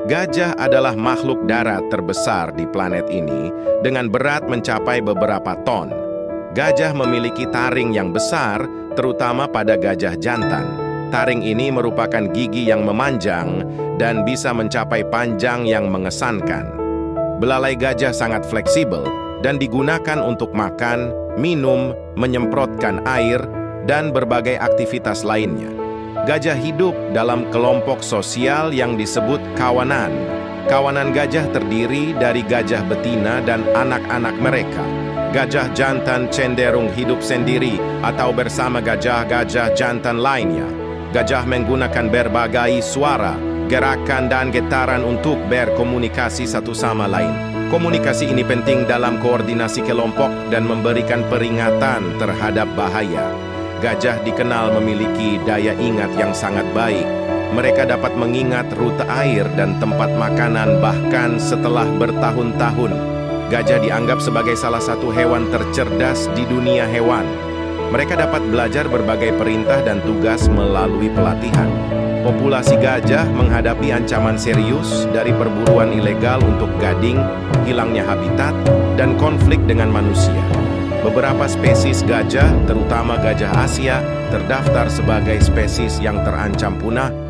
Gajah adalah makhluk darat terbesar di planet ini dengan berat mencapai beberapa ton. Gajah memiliki taring yang besar, terutama pada gajah jantan. Taring ini merupakan gigi yang memanjang dan bisa mencapai panjang yang mengesankan. Belalai gajah sangat fleksibel dan digunakan untuk makan, minum, menyemprotkan air, dan berbagai aktivitas lainnya. Gajah hidup dalam kelompok sosial yang disebut kawanan. Kawanan gajah terdiri dari gajah betina dan anak-anak mereka. Gajah jantan cenderung hidup sendiri atau bersama gajah-gajah jantan lainnya. Gajah menggunakan berbagai suara, gerakan, dan getaran untuk berkomunikasi satu sama lain. Komunikasi ini penting dalam koordinasi kelompok dan memberikan peringatan terhadap bahaya. Gajah dikenal memiliki daya ingat yang sangat baik. Mereka dapat mengingat rute air dan tempat makanan bahkan setelah bertahun-tahun. Gajah dianggap sebagai salah satu hewan tercerdas di dunia hewan. Mereka dapat belajar berbagai perintah dan tugas melalui pelatihan. Populasi gajah menghadapi ancaman serius dari perburuan ilegal untuk gading, hilangnya habitat, dan konflik dengan manusia. Beberapa spesies gajah, terutama gajah Asia, terdaftar sebagai spesies yang terancam punah